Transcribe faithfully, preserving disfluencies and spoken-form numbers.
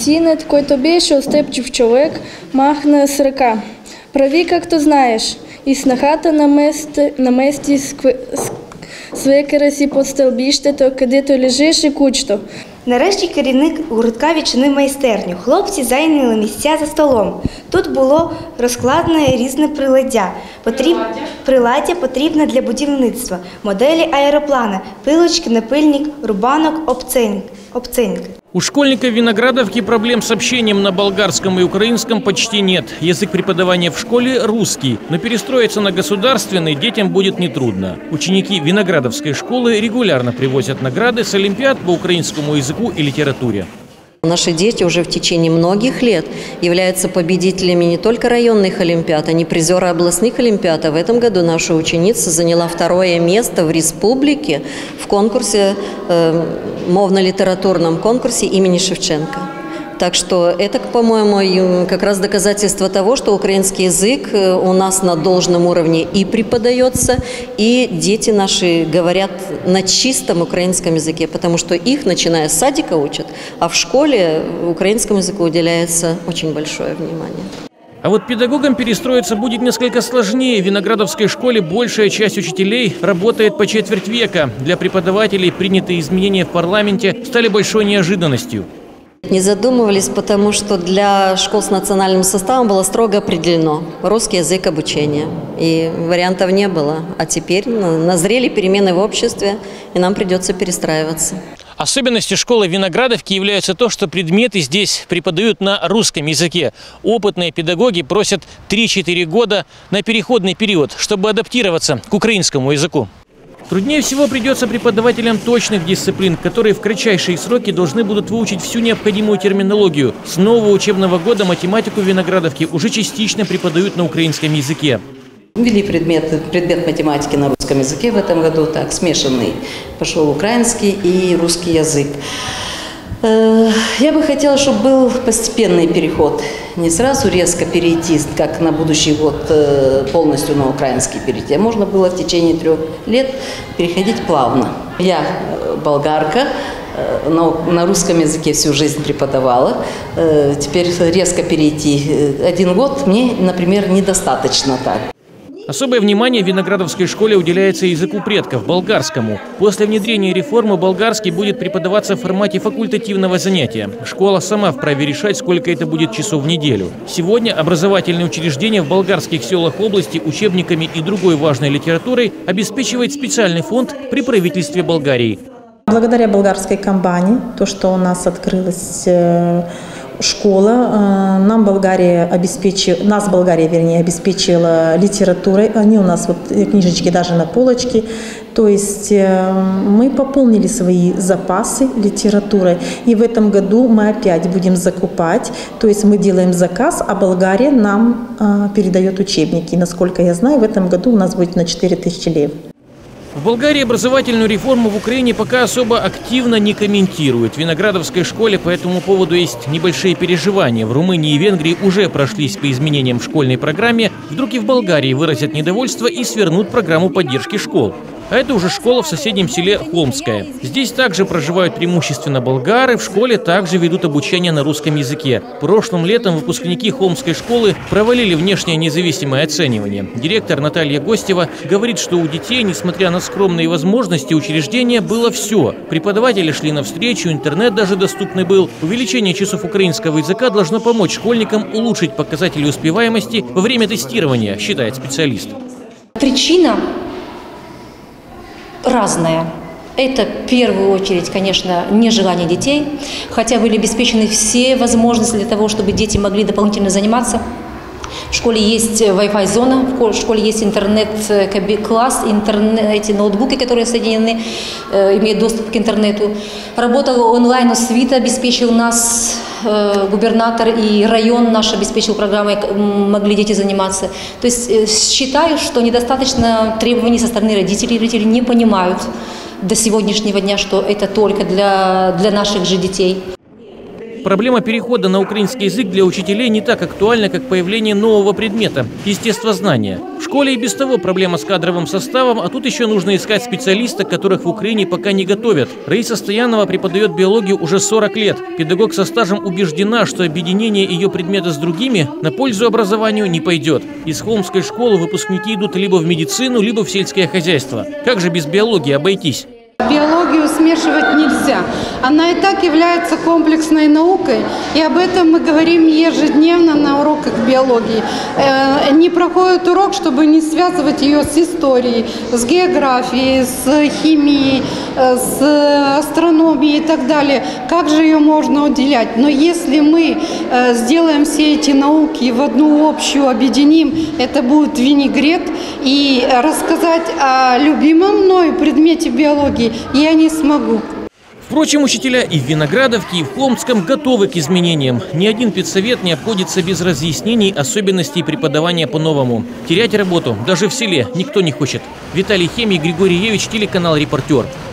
Синет, който беше отстъпчив човек, махна с ръка. Прави както знаеш. И снахата намести, намести свекера си под стълбището, където лежеше кучето. Нарешті керівник гуртка відчинив майстерню. Хлопці зайняли місця за столом. Тут було розкладне різне приладдя. Потріб... Приладдя потрібне для будівництва. Моделі аероплана, пилочки, напильник, рубанок, обцинк. обцинк. У школьников Виноградовки проблем с общением на болгарском и украинском почти нет. Язык преподавания в школе русский, но перестроиться на государственный детям будет нетрудно. Ученики Виноградовской школы регулярно привозят награды с олимпиад по украинскому языку и литературе. Наши дети уже в течение многих лет являются победителями не только районных олимпиад, они призеры областных олимпиад. А в этом году наша ученица заняла второе место в республике в конкурсе, э, мовно-литературном конкурсе имени Шевченко. Так что это, по-моему, как раз доказательство того, что украинский язык у нас на должном уровне и преподается, и дети наши говорят на чистом украинском языке, потому что их, начиная с садика, учат, а в школе украинскому языку уделяется очень большое внимание. А вот педагогам перестроиться будет несколько сложнее. В Виноградовской школе большая часть учителей работает по четверть века. Для преподавателей принятые изменения в парламенте стали большой неожиданностью. Не задумывались, потому что для школ с национальным составом было строго определено русский язык обучения. И вариантов не было. А теперь назрели перемены в обществе, и нам придется перестраиваться. Особенностью школы Виноградовки является то, что предметы здесь преподают на русском языке. Опытные педагоги просят три-четыре года на переходный период, чтобы адаптироваться к украинскому языку. Труднее всего придется преподавателям точных дисциплин, которые в кратчайшие сроки должны будут выучить всю необходимую терминологию. С нового учебного года математику в Виноградовке уже частично преподают на украинском языке. Ввели предмет, предмет математики на русском языке в этом году, так, смешанный. Пошел украинский и русский язык. Я бы хотела, чтобы был постепенный переход. Не сразу резко перейти, как на будущий год полностью на украинский перейти. А можно было в течение трех лет переходить плавно. Я болгарка, но на русском языке всю жизнь преподавала. Теперь резко перейти один год мне, например, недостаточно так. Особое внимание в Виноградовской школе уделяется языку предков – болгарскому. После внедрения реформы болгарский будет преподаваться в формате факультативного занятия. Школа сама вправе решать, сколько это будет часов в неделю. Сегодня образовательные учреждения в болгарских селах области учебниками и другой важной литературой обеспечивает специальный фонд при правительстве Болгарии. Благодаря болгарской компании, то, что у нас открылась школа, нам Болгария обеспечила, нас Болгария, вернее, обеспечила литературой. Они у нас вот книжечки даже на полочке. То есть мы пополнили свои запасы литературой. И в этом году мы опять будем закупать. То есть мы делаем заказ, а Болгария нам передает учебники. Насколько я знаю, в этом году у нас будет на четыре тысячи лев. В Болгарии образовательную реформу в Украине пока особо активно не комментируют. В Виноградовской школе по этому поводу есть небольшие переживания. В Румынии и Венгрии уже прошлись по изменениям в школьной программе. Вдруг и в Болгарии выразят недовольство и свернут программу поддержки школ. А это уже школа в соседнем селе Холмское. Здесь также проживают преимущественно болгары, в школе также ведут обучение на русском языке. Прошлым летом выпускники Холмской школы провалили внешнее независимое оценивание. Директор Наталья Гостева говорит, что у детей, несмотря на скромные возможности учреждения, было все. Преподаватели шли навстречу, интернет даже доступный был. Увеличение часов украинского языка должно помочь школьникам улучшить показатели успеваемости во время тестирования, считает специалист. Причина разная. Это в первую очередь, конечно, нежелание детей, хотя были обеспечены все возможности для того, чтобы дети могли дополнительно заниматься. В школе есть Wi-Fi зона, в школе есть интернет-класс, интернет, эти ноутбуки, которые соединены, э, имеют доступ к интернету. Работал онлайн-освита, обеспечил нас э, губернатор и район наш обеспечил программой, могли дети заниматься. То есть э, считаю, что недостаточно требований со стороны родителей. Родители не понимают до сегодняшнего дня, что это только для, для наших же детей. Проблема перехода на украинский язык для учителей не так актуальна, как появление нового предмета – естествознания. В школе и без того проблема с кадровым составом, а тут еще нужно искать специалистов, которых в Украине пока не готовят. Раиса Стоянова преподает биологию уже сорок лет. Педагог со стажем убеждена, что объединение ее предмета с другими на пользу образованию не пойдет. Из холмской школы выпускники идут либо в медицину, либо в сельское хозяйство. Как же без биологии обойтись? Биологию смешивать нельзя. Она и так является комплексной наукой, и об этом мы говорим ежедневно на уроках биологии. Э, не проходит урок, чтобы не связывать ее с историей, с географией, с химией, э, с астрономией и так далее. Как же ее можно уделять? Но если мы э, сделаем все эти науки в одну общую, объединим, это будет винегрет, и рассказать о любимом мною предмете биологии я не смогу. Впрочем, учителя и в Виноградовке, и в Холмском готовы к изменениям. Ни один педсовет не обходится без разъяснений особенностей преподавания по-новому. Терять работу даже в селе никто не хочет. Виталий Хемий, Григорий Евич, телеканал «Репортер».